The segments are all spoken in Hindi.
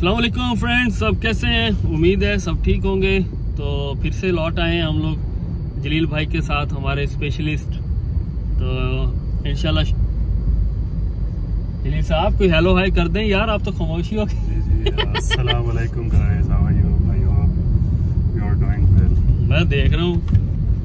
अस्सलाम वालेकुम फ्रेंड्स, सब कैसे हैं? उम्मीद है सब ठीक होंगे। तो फिर से लौट आए हैं हम लोग जलील भाई के साथ, हमारे स्पेशलिस्ट। तो इंशाल्लाह जलील साहब कोई हेलो हाय कर दें यार, आप तो खामोशी हो गए। अस्सलाम वालेकुम guys, how are you? I hope you are doing well. मैं देख रहा हूँ।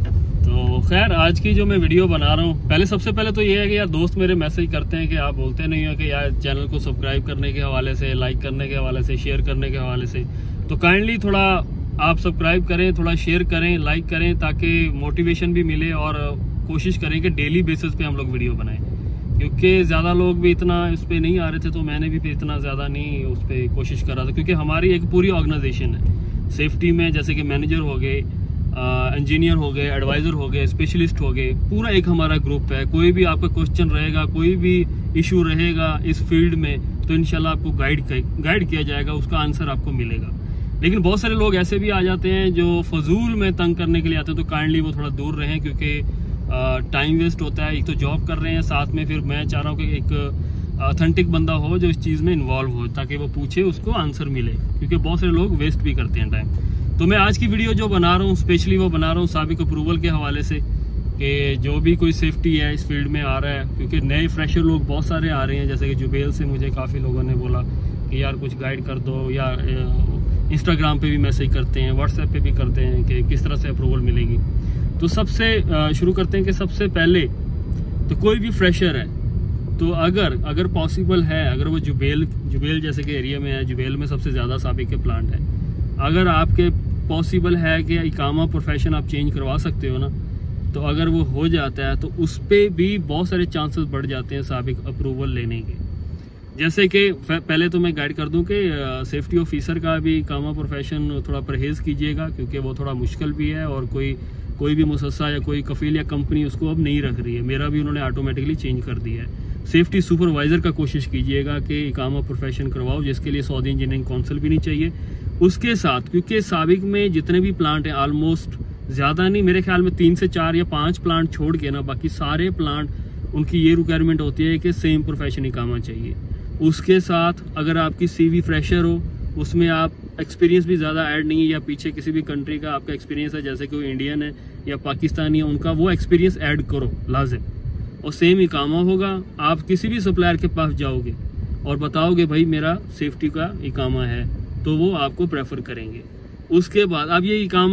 तो खैर आज की जो मैं वीडियो बना रहा हूँ, सबसे पहले तो ये है कि यार दोस्त मेरे मैसेज करते हैं कि आप बोलते नहीं हो कि यार चैनल को सब्सक्राइब करने के हवाले से, लाइक करने के हवाले से, शेयर करने के हवाले से। तो काइंडली थोड़ा आप सब्सक्राइब करें, थोड़ा शेयर करें, लाइक करें, ताकि मोटिवेशन भी मिले और कोशिश करें कि डेली बेसिस पे हम लोग वीडियो बनाएं। क्योंकि ज़्यादा लोग भी इतना इस पर नहीं आ रहे थे, तो मैंने भी इतना ज़्यादा नहीं उस पर कोशिश कर रहा था। क्योंकि हमारी एक पूरी ऑर्गेनाइजेशन है सेफ्टी में, जैसे कि मैनेजर हो गए, इंजीनियर हो गए, एडवाइज़र हो गए, स्पेशलिस्ट हो गए, पूरा एक हमारा ग्रुप है। कोई भी आपका क्वेश्चन रहेगा, कोई भी इशू रहेगा इस फील्ड में, तो इंशाल्लाह आपको गाइड किया जाएगा, उसका आंसर आपको मिलेगा। लेकिन बहुत सारे लोग ऐसे भी आ जाते हैं जो फजूल में तंग करने के लिए आते हैं, तो काइंडली वो थोड़ा दूर रहें, क्योंकि टाइम वेस्ट होता है। एक तो जॉब कर रहे हैं साथ में, फिर मैं चाह रहा हूँ कि एक ऑथेंटिक बंदा हो जो इस चीज़ में इन्वॉल्व हो, ताकि वो पूछे, उसको आंसर मिले। क्योंकि बहुत सारे लोग वेस्ट भी करते हैं टाइम। तो मैं आज की वीडियो जो बना रहा हूँ, स्पेशली वो बना रहा हूँ साबिक अप्रूवल के हवाले से, कि जो भी कोई सेफ्टी है इस फील्ड में आ रहा है। क्योंकि नए फ्रेशर लोग बहुत सारे आ रहे हैं, जैसे कि जुबेल से मुझे काफ़ी लोगों ने बोला कि यार कुछ गाइड कर दो, या इंस्टाग्राम पे भी मैसेज करते हैं, व्हाट्सएप पे भी करते हैं कि किस तरह से अप्रूवल मिलेगी। तो सबसे शुरू करते हैं कि सबसे पहले तो कोई भी फ्रेशर है, तो अगर पॉसिबल है, अगर वो जुबेल जैसे कि एरिया में है, जुबेल में सबसे ज़्यादा साबिक के प्लांट है, अगर आपके पॉसिबल है कि इकामा प्रोफेशन आप चेंज करवा सकते हो ना, तो अगर वो हो जाता है तो उस पर भी बहुत सारे चांसेस बढ़ जाते हैं साबिक अप्रूवल लेने के। जैसे कि पहले तो मैं गाइड कर दूं कि सेफ्टी ऑफिसर का भी इकामा प्रोफेशन थोड़ा परहेज़ कीजिएगा, क्योंकि वो थोड़ा मुश्किल भी है, और कोई भी मुसस्सा या कोई कफील या कंपनी उसको अब नहीं रख रही है। मेरा भी उन्होंने ऑटोमेटिकली चेंज कर दिया है। सेफ्टी सुपरवाइज़र का कोशिश कीजिएगा कि इकामा प्रोफेशन करवाओ, जिसके लिए सऊदी इंजीनियरिंग काउंसिल भी नहीं चाहिए। उसके साथ क्योंकि साबिक में जितने भी प्लांट हैं, ऑलमोस्ट ज़्यादा नहीं, मेरे ख्याल में 3 से 4 या 5 प्लांट छोड़ के ना, बाकी सारे प्लांट उनकी ये रिक्वायरमेंट होती है कि सेम प्रोफेशन इकामा चाहिए। उसके साथ अगर आपकी CV फ्रेशर हो, उसमें आप एक्सपीरियंस भी ज़्यादा ऐड नहीं है, या पीछे किसी भी कंट्री का आपका एक्सपीरियंस है, जैसे कोई इंडियन है या पाकिस्तानी है, उनका वो एक्सपीरियंस ऐड करो लाजिम, और सेम इकामा होगा। आप किसी भी सप्लायर के पास जाओगे और बताओगे भाई मेरा सेफ्टी का इकामा है, तो वो आपको प्रेफर करेंगे। उसके बाद अब ये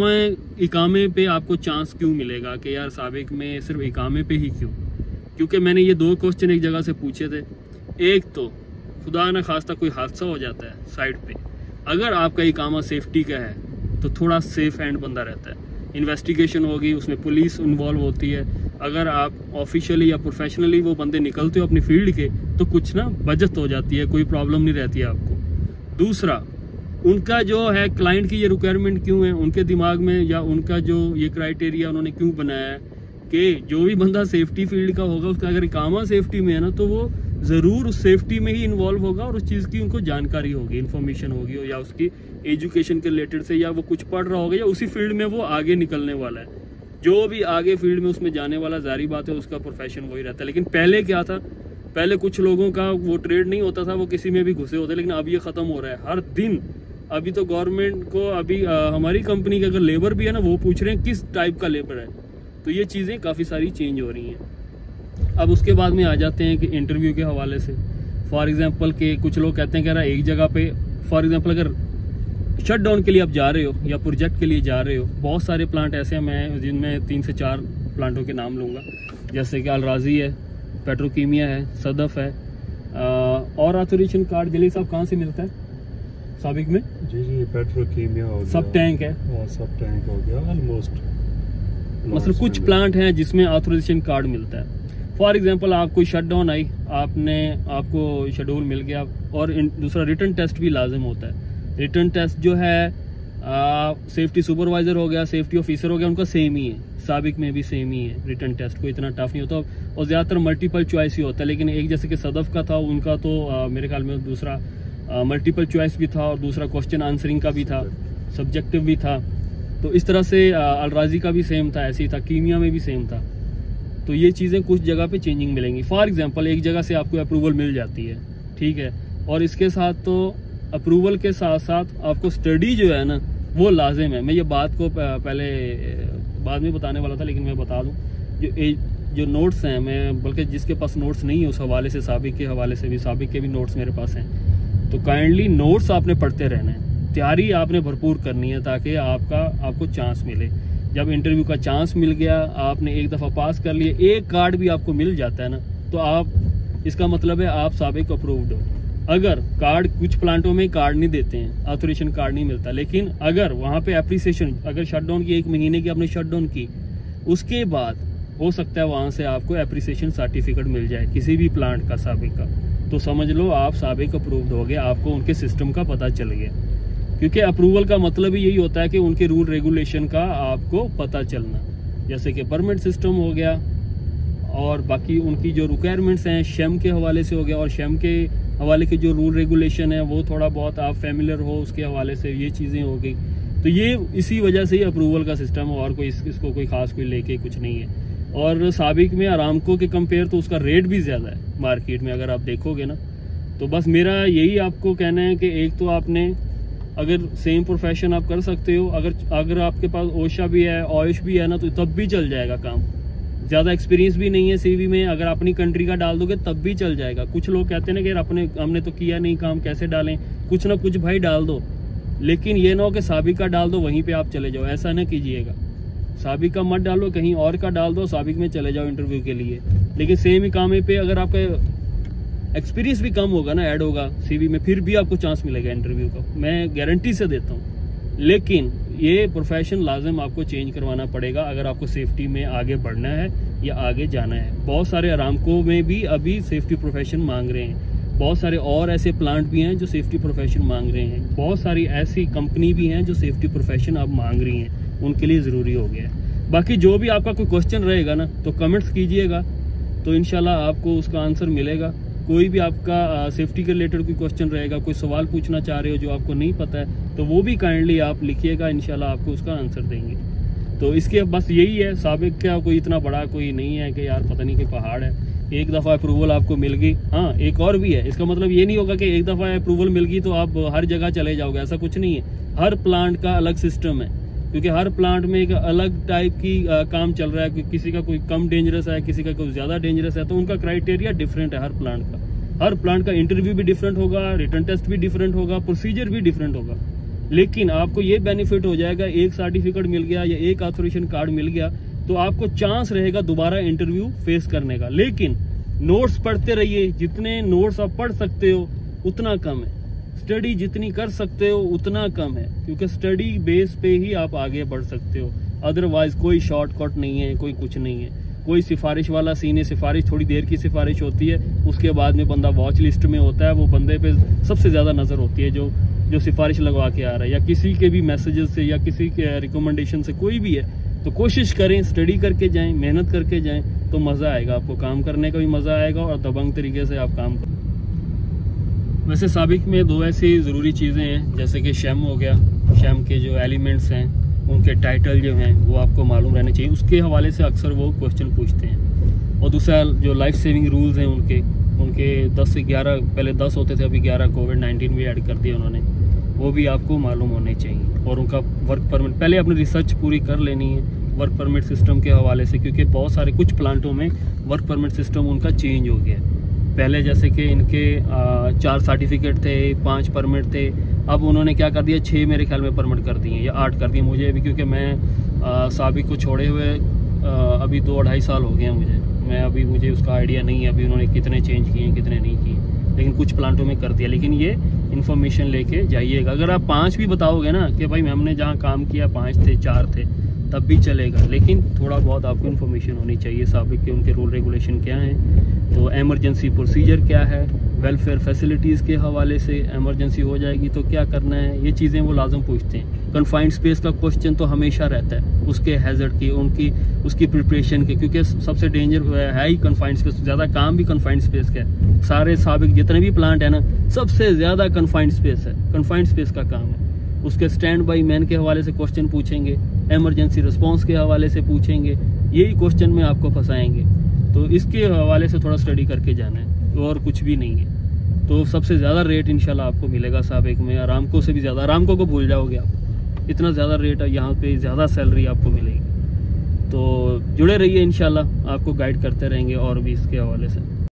इकामे पे आपको चांस क्यों मिलेगा कि यार साबिक में सिर्फ इकामे पे ही क्यों? क्योंकि मैंने ये 2 क्वेश्चन एक जगह से पूछे थे। एक तो खुदा न खास्ता कोई हादसा हो जाता है साइड पे, अगर आपका इकामा सेफ्टी का है तो थोड़ा सेफ एंड बंदा रहता है। इन्वेस्टिगेशन होगी, उसमें पुलिस इन्वॉल्व होती है। अगर आप ऑफिशियली या प्रोफेशनली वो बंदे निकलते हो अपनी फील्ड के, तो कुछ ना बचत हो जाती है, कोई प्रॉब्लम नहीं रहती है आपको। दूसरा, उनका जो है क्लाइंट की ये रिक्वायरमेंट क्यों है उनके दिमाग में, या उनका जो ये क्राइटेरिया उन्होंने क्यों बनाया है कि जो भी बंदा सेफ्टी फील्ड का होगा, उसका अगर इकामा सेफ्टी में है ना, तो वो ज़रूर उस सेफ्टी में ही इन्वॉल्व होगा, और उस चीज़ की उनको जानकारी होगी, इन्फॉर्मेशन होगी, या उसकी एजुकेशन के रिलेटेड से, या वो कुछ पढ़ रहा होगा, या उसी फील्ड में वो आगे निकलने वाला है। जो भी आगे फील्ड में उसमें जाने वाला, जारी बात है उसका प्रोफेशन वही रहता है। लेकिन पहले क्या था, पहले कुछ लोगों का वो ट्रेड नहीं होता था, वो किसी में भी घुसे होते, लेकिन अब ये ख़त्म हो रहा है हर दिन। अभी तो गवर्नमेंट को अभी हमारी कंपनी के अगर लेबर भी है ना, वो पूछ रहे हैं किस टाइप का लेबर है। तो ये चीज़ें काफ़ी सारी चेंज हो रही हैं। अब उसके बाद में आ जाते हैं कि इंटरव्यू के हवाले से, फॉर एग्जांपल के कुछ लोग कहते हैं कि यार एक जगह पे, फॉर एग्जांपल अगर शट डाउन के लिए आप जा रहे हो या प्रोजेक्ट के लिए जा रहे हो, बहुत सारे प्लांट ऐसे हैं, मैं जिनमें 3 से 4 प्लांटों के नाम लूँगा, जैसे कि अलराजी है, पेट्रोकीमिया है, सदफ है, और ऑथराइजेशन कार्ड जलील साहब कहाँ से मिलता है साबिक में? जी पेट्रोकीमिया हो गया, सब टैंक है, सब टैंक हो गया ऑलमोस्ट। मतलब कुछ प्लांट हैं जिसमें ऑथराइजेशन कार्ड मिलता है। फॉर एग्जांपल आप कोई शट डाउन आई, आपको शेड्यूल मिल गया, और दूसरा रिटर्न टेस्ट भी लाजिम होता है। रिटर्न टेस्ट जो है सेफ्टी सुपरवाइजर हो गया, सेफ्टी ऑफिसर हो गया, उनका सेम ही है, साबिक में भी सेम ही है। रिटर्न टेस्ट कोई इतना टफ नहीं होता, और ज़्यादातर मल्टीपल चॉइस ही होता है। लेकिन एक जैसे कि सदफ का था, उनका तो मेरे ख्याल में दूसरा मल्टीपल चॉइस भी था, और दूसरा क्वेश्चन आंसरिंग का भी था, सब्जेक्टिव भी था। तो इस तरह से अलराजी का भी सेम था, ऐसे ही था, कीमिया में भी सेम था। तो ये चीज़ें कुछ जगह पे चेंजिंग मिलेंगी। फॉर एग्जांपल एक जगह से आपको अप्रूवल मिल जाती है, ठीक है, और इसके साथ तो अप्रूवल के साथ साथ आपको स्टडी जो है ना वो लाजिम है। मैं ये बात को पहले बाद में बताने वाला था, लेकिन मैं बता दूं जो नोट्स हैं, मैं बल्कि जिसके पास नोट्स नहीं है उस हवाले से, साबिक के हवाले से भी, साबिक के भी नोट्स मेरे पास हैं, तो काइंडली नोट्स आपने पढ़ते रहना है। तैयारी आपने भरपूर करनी है ताकि आपको चांस मिले। जब इंटरव्यू का चांस मिल गया, आपने एक दफ़ा पास कर लिया, एक कार्ड भी आपको मिल जाता है ना, तो आप इसका मतलब है आप साबिक अप्रूव्ड हो। अगर कार्ड, कुछ प्लांटों में कार्ड नहीं देते हैं, ऑथोराइजेशन कार्ड नहीं मिलता, लेकिन अगर वहाँ पे एप्रिसिएशन, अगर शटडाउन की 1 महीने की आपने शटडाउन की, उसके बाद हो सकता है वहाँ से आपको एप्रिसिएशन सर्टिफिकेट मिल जाए किसी भी प्लांट का, साबिक का, तो समझ लो आप साबिक अप्रूव्ड हो गए, आपको उनके सिस्टम का पता चल गया। क्योंकि अप्रूवल का मतलब ही यही होता है कि उनके रूल रेगुलेशन का आपको पता चलना, जैसे कि परमिट सिस्टम हो गया और बाकी उनकी जो रिक्वायरमेंट्स हैं शेम के हवाले से हो गया, और शेम के हवाले के जो रूल रेगुलेशन है वो थोड़ा बहुत आप फैमिलियर हो उसके हवाले से, ये चीज़ें हो गई। तो ये इसी वजह से ही अप्रूवल का सिस्टम है, और कोई इसको कोई खास कोई लेके कुछ नहीं है। और साबिक में अरामको के कंपेयर तो उसका रेट भी ज़्यादा है मार्केट में, अगर आप देखोगे ना। तो बस मेरा यही आपको कहना है कि एक तो आपने, अगर सेम प्रोफेशन आप कर सकते हो, अगर आपके पास ओशा भी है, ऑयश भी है ना, तो तब भी चल जाएगा काम। ज़्यादा एक्सपीरियंस भी नहीं है सीवी में, अगर अपनी कंट्री का डाल दोगे तब भी चल जाएगा। कुछ लोग कहते हैं ना कि हमने तो किया नहीं काम, कैसे डालें, कुछ ना कुछ भाई डाल दो, लेकिन ये ना हो कि साबिक का डाल दो वहीं पे आप चले जाओ, ऐसा ना कीजिएगा। साबिक का मत डालो, कहीं और का डाल दो, साबिक में चले जाओ इंटरव्यू के लिए। लेकिन सेम ही काम पे अगर आपका एक्सपीरियंस भी कम होगा ना, ऐड होगा सीवी में, फिर भी आपको चांस मिलेगा इंटरव्यू का, मैं गारंटी से देता हूँ। लेकिन ये प्रोफेशन लाजिम आपको चेंज करवाना पड़ेगा अगर आपको सेफ्टी में आगे बढ़ना है या आगे जाना है। बहुत सारे अरामको में भी अभी सेफ्टी प्रोफेशन मांग रहे हैं, बहुत सारे और ऐसे प्लांट भी हैं जो सेफ्टी प्रोफेशन मांग रहे हैं, बहुत सारी ऐसी कंपनी भी हैं जो सेफ्टी प्रोफेशन अब मांग रही हैं, उनके लिए ज़रूरी हो गया है। बाकी जो भी आपका कोई क्वेश्चन रहेगा ना, तो कमेंट्स कीजिएगा, तो इंशाल्लाह आपको उसका आंसर मिलेगा। कोई भी आपका सेफ्टी के रिलेटेड कोई क्वेश्चन रहेगा, कोई सवाल पूछना चाह रहे हो जो आपको नहीं पता है, तो वो भी काइंडली आप लिखिएगा, इंशाल्लाह आपको उसका आंसर देंगे। तो इसके बस यही है, साबिक का कोई इतना बड़ा कोई नहीं है कि यार पता नहीं कि पहाड़ है, एक दफ़ा अप्रूवल आपको मिल गई। हाँ, एक और भी है, इसका मतलब ये नहीं होगा कि एक दफ़ा अप्रूवल मिल गई तो आप हर जगह चले जाओगे, ऐसा कुछ नहीं है। हर प्लांट का अलग सिस्टम है, क्योंकि हर प्लांट में एक अलग टाइप की काम चल रहा है, किसी का कोई कम डेंजरस है, किसी का कोई ज़्यादा डेंजरस है, तो उनका क्राइटेरिया डिफरेंट है हर प्लांट का। हर प्लांट का इंटरव्यू भी डिफरेंट होगा, रिटर्न टेस्ट भी डिफरेंट होगा, प्रोसीजर भी डिफरेंट होगा। लेकिन आपको ये बेनिफिट हो जाएगा, एक सर्टिफिकेट मिल गया या एक ऑथोराइजेशन कार्ड मिल गया तो आपको चांस रहेगा दोबारा इंटरव्यू फेस करने का। लेकिन नोट्स पढ़ते रहिए, जितने नोट्स आप पढ़ सकते हो उतना कम है, स्टडी जितनी कर सकते हो उतना कम है, क्योंकि स्टडी बेस पे ही आप आगे बढ़ सकते हो। अदरवाइज कोई शॉर्टकट नहीं है, कोई कुछ नहीं है, कोई सिफारिश वाला सीन है। सिफारिश थोड़ी देर की सिफारिश होती है, उसके बाद में बंदा वॉच लिस्ट में होता है, वो बंदे पे सबसे ज़्यादा नज़र होती है जो सिफारिश लगवा के आ रहा है, या किसी के भी मैसेजेस से या किसी के रिकमेंडेशन से, कोई भी है। तो कोशिश करें, स्टडी करके जाएं, मेहनत करके जाएं, तो मज़ा आएगा आपको, काम करने का भी मज़ा आएगा और दबंग तरीके से आप काम करें। वैसे साबिक में 2 ऐसी ज़रूरी चीज़ें हैं, जैसे कि शेम हो गया, शेम के जो एलिमेंट्स हैं उनके टाइटल जो हैं वो आपको मालूम रहने चाहिए, उसके हवाले से अक्सर वो क्वेश्चन पूछते हैं। और दूसरा जो लाइफ सेविंग रूल्स हैं उनके 10 से 11, पहले 10 होते थे, अभी 11 कोविड-19 भी ऐड कर दिया उन्होंने, वो भी आपको मालूम होने चाहिए। और उनका वर्क परमिट, पहले अपनी रिसर्च पूरी कर लेनी है वर्क परमिट सिस्टम के हवाले से, क्योंकि बहुत सारे कुछ प्लांटों में वर्क परमिट सिस्टम उनका चेंज हो गया। पहले जैसे कि इनके 4 सर्टिफिकेट थे, 5 परमिट थे, अब उन्होंने क्या कर दिया, 6 मेरे ख्याल में परमिट कर दिए या 8 कर दिए मुझे अभी, क्योंकि मैं साबिक को छोड़े हुए अभी 2-2.5 साल हो गए हैं मुझे उसका आइडिया नहीं है अभी उन्होंने कितने चेंज किए कितने नहीं किए, लेकिन कुछ प्लांटों में कर दिया। लेकिन ये इन्फॉर्मेशन लेके जाइएगा। अगर आप 5 भी बताओगे ना कि भाई हमने जहाँ काम किया 5 थे 4 थे, तब भी चलेगा, लेकिन थोड़ा बहुत आपको इन्फॉर्मेशन होनी चाहिए साबिक के, उनके रूल रेगुलेशन क्या हैं, तो एमरजेंसी प्रोसीजर क्या है, वेलफेयर फैसिलिटीज़ के हवाले से इमरजेंसी हो जाएगी तो क्या करना है, ये चीज़ें वो लाजम पूछते हैं। कन्फाइंड स्पेस का क्वेश्चन तो हमेशा रहता है, उसके हैजर्ड की, उसकी प्रिपरेशन के, क्योंकि सबसे डेंजर है ही कन्फाइंड स्पेस, ज़्यादा काम भी कन्फाइंड स्पेस का है। सारे साबिक जितने भी प्लांट है ना, सबसे ज़्यादा कन्फाइंड स्पेस है, कन्फाइंड स्पेस का काम है। उसके स्टैंड बाई मैन के हवाले से क्वेश्चन पूछेंगे, इमरजेंसी रिस्पॉन्स के हवाले से पूछेंगे, यही क्वेश्चन में आपको फंसाएंगे। तो इसके हवाले से थोड़ा स्टडी करके जाना है, और कुछ भी नहीं है। तो सबसे ज़्यादा रेट इंशाल्लाह आपको मिलेगा साबिक में। अरामको से भी ज़्यादा, अरामको को भूल जाओगे आप, इतना ज़्यादा रेट है यहाँ पे, ज़्यादा सैलरी आपको मिलेगी। तो जुड़े रहिए, इंशाल्लाह आपको गाइड करते रहेंगे और भी इसके हवाले से।